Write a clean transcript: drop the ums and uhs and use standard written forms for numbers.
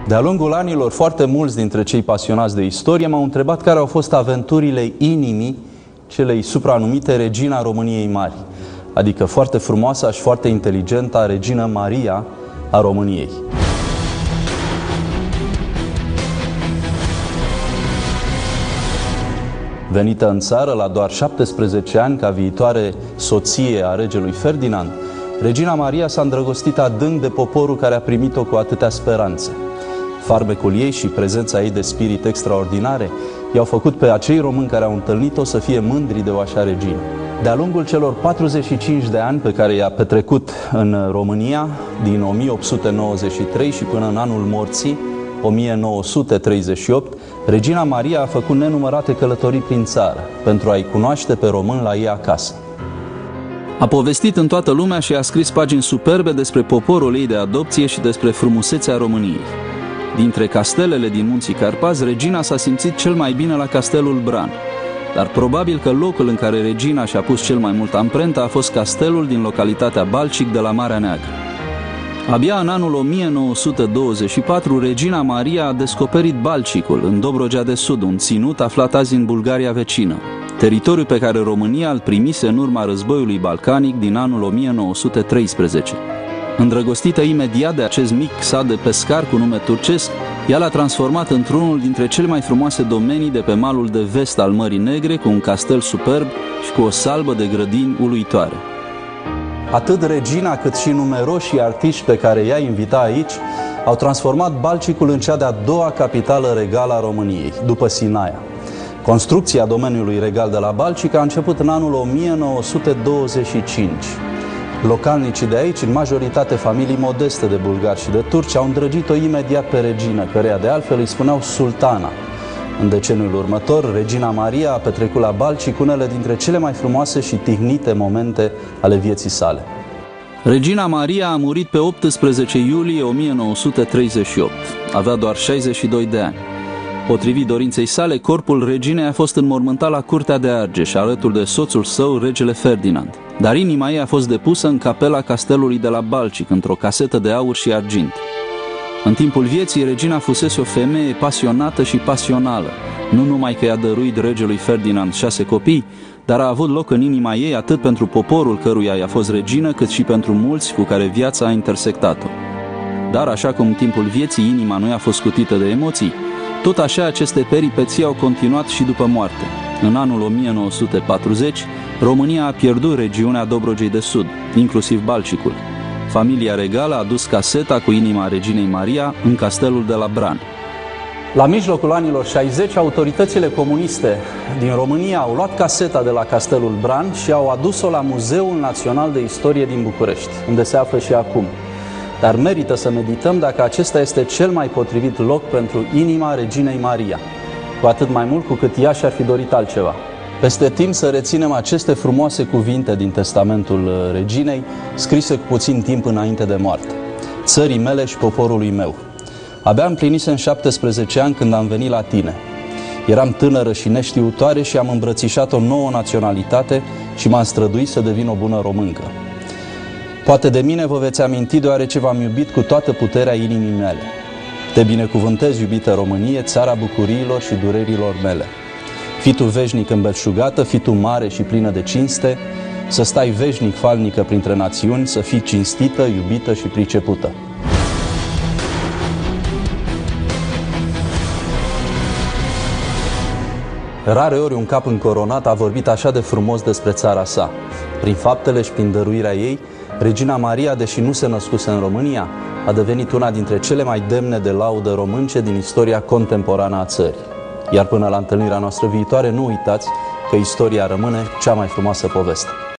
De-a lungul anilor, foarte mulți dintre cei pasionați de istorie m-au întrebat care au fost aventurile inimii celei supranumite Regina României Mari, adică foarte frumoasa și foarte inteligentă Regină Maria a României. Venită în țară la doar 17 ani ca viitoare soție a regelui Ferdinand, Regina Maria s-a îndrăgostit adânc de poporul care a primit-o cu atâtea speranțe. Farmecul ei și prezența ei de spirit extraordinare i-au făcut pe acei români care au întâlnit-o să fie mândri de o așa regină. De-a lungul celor 45 de ani pe care i-a petrecut în România, din 1893 și până în anul morții, 1938, Regina Maria a făcut nenumărate călătorii prin țară pentru a-i cunoaște pe români la ei acasă. A povestit în toată lumea și a scris pagini superbe despre poporul ei de adopție și despre frumusețea României. Dintre castelele din Munții Carpați, Regina s-a simțit cel mai bine la Castelul Bran, dar probabil că locul în care Regina și-a pus cel mai mult amprenta a fost castelul din localitatea Balcic de la Marea Neagră. Abia în anul 1924, Regina Maria a descoperit Balcicul, în Dobrogea de Sud, un ținut aflat azi în Bulgaria vecină, teritoriu pe care România îl primise în urma războiului balcanic din anul 1913. Îndrăgostită imediat de acest mic sat de pescar cu nume turcesc, ea l-a transformat într-unul dintre cele mai frumoase domenii de pe malul de vest al Mării Negre, cu un castel superb și cu o salbă de grădini uluitoare. Atât Regina cât și numeroși artiști pe care i-a invitat aici au transformat Balcicul în cea de-a doua capitală regală a României, după Sinaia. Construcția domeniului regal de la Balcic a început în anul 1925. Localnicii de aici, în majoritate familii modeste de bulgari și de turci, au îndrăgit-o imediat pe regină, căreia de altfel îi spuneau sultana. În deceniul următor, Regina Maria a petrecut la Balcic unele dintre cele mai frumoase și tihnite momente ale vieții sale. Regina Maria a murit pe 18 iulie 1938. Avea doar 62 de ani. Potrivit dorinței sale, corpul reginei a fost înmormântat la Curtea de Argeș, alături de soțul său, regele Ferdinand. Dar inima ei a fost depusă în capela castelului de la Balcic, într-o casetă de aur și argint. În timpul vieții, regina fusese o femeie pasionată și pasională, nu numai că i-a dăruit regelui Ferdinand 6 copii, dar a avut loc în inima ei atât pentru poporul căruia i-a fost regină, cât și pentru mulți cu care viața a intersectat-o. Dar așa cum în timpul vieții inima nu i-a fost scutită de emoții, tot așa aceste peripeții au continuat și după moarte. În anul 1940, România a pierdut regiunea Dobrogei de Sud, inclusiv Balcicul. Familia regală a dus caseta cu inima Reginei Maria în castelul de la Bran. La mijlocul anilor 60, autoritățile comuniste din România au luat caseta de la castelul Bran și au adus-o la Muzeul Național de Istorie din București, unde se află și acum. Dar merită să medităm dacă acesta este cel mai potrivit loc pentru inima Reginei Maria, cu atât mai mult cu cât ea și-ar fi dorit altceva. Peste timp să reținem aceste frumoase cuvinte din testamentul reginei, scrise cu puțin timp înainte de moarte. Țării mele și poporului meu. Abia împlinisem 17 ani când am venit la tine. Eram tânără și neștiutoare și am îmbrățișat o nouă naționalitate și m-am străduit să devin o bună româncă. Poate de mine vă veți aminti, deoarece v-am iubit cu toată puterea inimii mele. Te binecuvântez, iubită Românie, țara bucuriilor și durerilor mele. Fii tu veșnic îmbelșugată, fii tu mare și plină de cinste, să stai veșnic falnică printre națiuni, să fii cinstită, iubită și pricepută. Rareori un cap încoronat a vorbit așa de frumos despre țara sa. Prin faptele și prin dăruirea ei, Regina Maria, deși nu se născuse în România, a devenit una dintre cele mai demne de laudă românce din istoria contemporană a țării. Iar până la întâlnirea noastră viitoare, nu uitați că istoria rămâne cea mai frumoasă poveste.